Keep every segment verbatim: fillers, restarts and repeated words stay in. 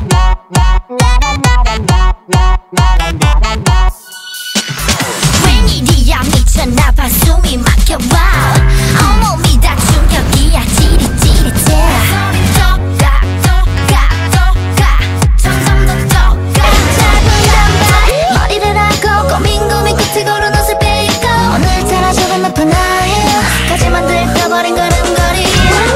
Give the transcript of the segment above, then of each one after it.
웬일이야 미쳤나봐 숨이 막혀와 온몸이 다 충격이야 찌릿찌릿해 소리 똑가 똑가 똑가 점점 더 똑가 차분한 말 머리를 하고 고민 고민 끝에 걸은 옷을 빼입고 오늘따라 조금 높은 나이까지 만들어버린 걸음걸이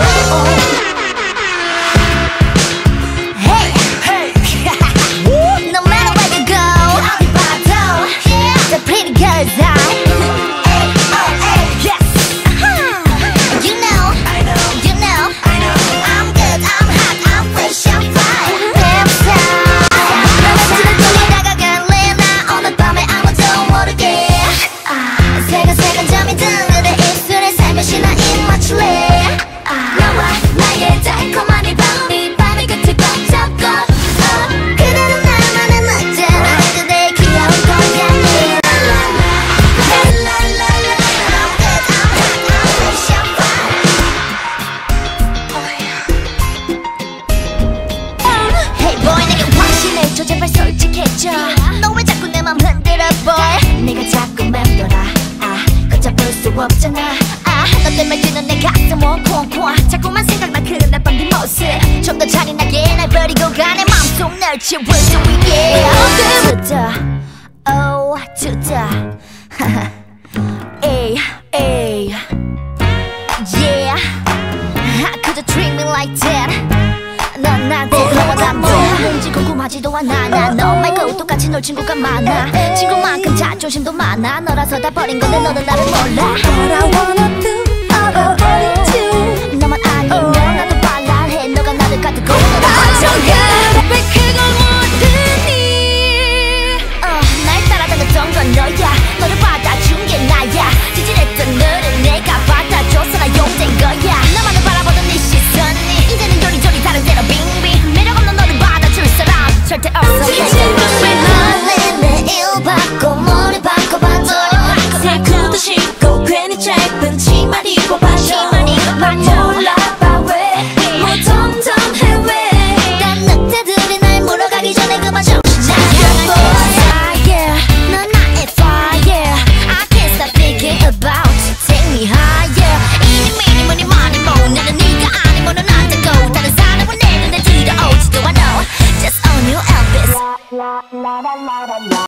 제발 솔직해져 너 왜 자꾸 내 맘 흔들어 boy 내가 자꾸 맴돌아 아 걷잡을 수 없잖아 아 너 때문에 뛰는 내 가슴 콩콩 자꾸만 생각나 그날 밤 네 모습 좀 더 잔인하게 날 버리고 가 내 맘속 널 지울 수 있게 To the O to the 하하 A A Yeah How could you treat me like that 넌 나한테 그런 건 뭐야 뭔지 궁금하지도 않아 난 너 말고 똑같이 놀 친구가 많아 친구만큼 자존심도 많아 너라서 다 버린 건데 너는 나를 몰라 All I wanna do